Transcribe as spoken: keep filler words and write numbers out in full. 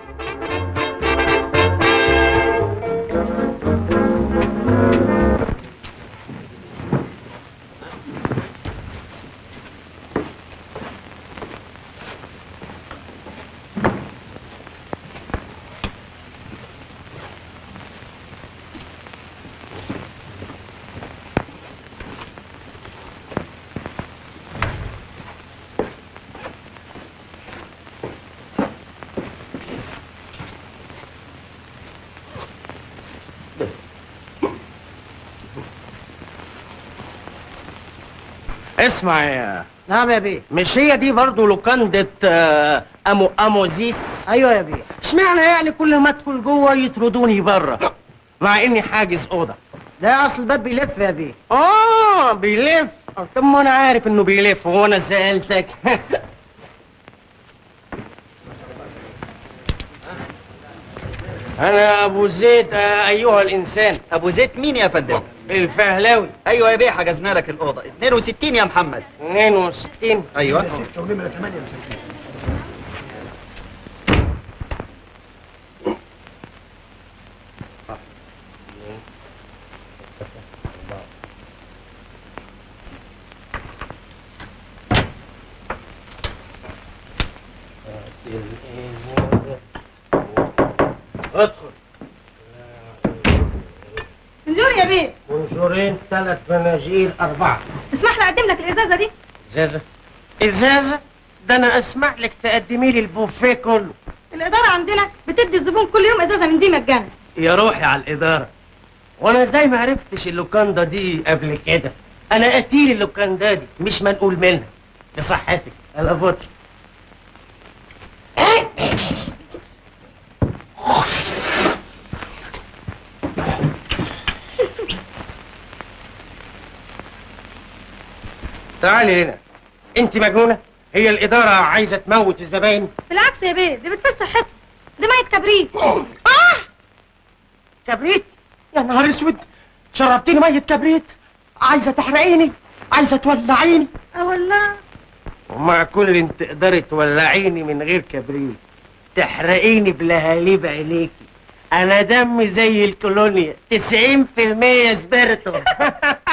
اسمع يا نعم يا بيه. مش هي دي برضه لوكاندة امو اموزيس؟ ايوه يا بيه. اشمعنى يعني كل ما ادخل جوه يطردوني بره مع اني حاجز اوضه؟ ده اصل الباب بيلف يا بيه. اه بيلف. طب ما انا عارف انه بيلف، هو انا سالتك؟ انا ابو زيد ايها الانسان. ابو زيد مين يا فندم؟ الفهلاوي. ايوه يا بيه، حجزنا لك الاوضه اتنين وستين يا محمد. اتنين وستين؟ ايوه. ستة ونمرة ثمانية مساكين. ادخل. بونجور يا بيه. بونجورين، ثلاث فناجيل، أربعة. اسمح لي أقدم لك الإزازة دي؟ إزازة؟ إزازة؟ ده أنا أسمح لك تقدمي لي البوفيه كله. الإدارة عندنا بتدي الزبون كل يوم إزازة من دي مجانا. يا روحي على الإدارة. وأنا إزاي ما عرفتش اللوكاندا دي قبل كده؟ أنا قتيل اللوكاندا دي، مش منقول منها. لصحتك، أنا بطل. تعالي هنا. انت مجنونه؟ هي الاداره عايزه تموت الزباين؟ بالعكس يا بيه، دي بتفسد صحتهم. دي ميه كبريت. اه كبريت؟ يا نهار اسود، شربتيني ميه كبريت؟ عايزه تحرقيني؟ عايزه تولعيني؟ اه والله. ومع كل انت تقدري تولعيني من غير كبريت، تحرقيني بلهاليب عينيكي. انا دمي زي الكولونيا، تسعين في المية سبيرتو.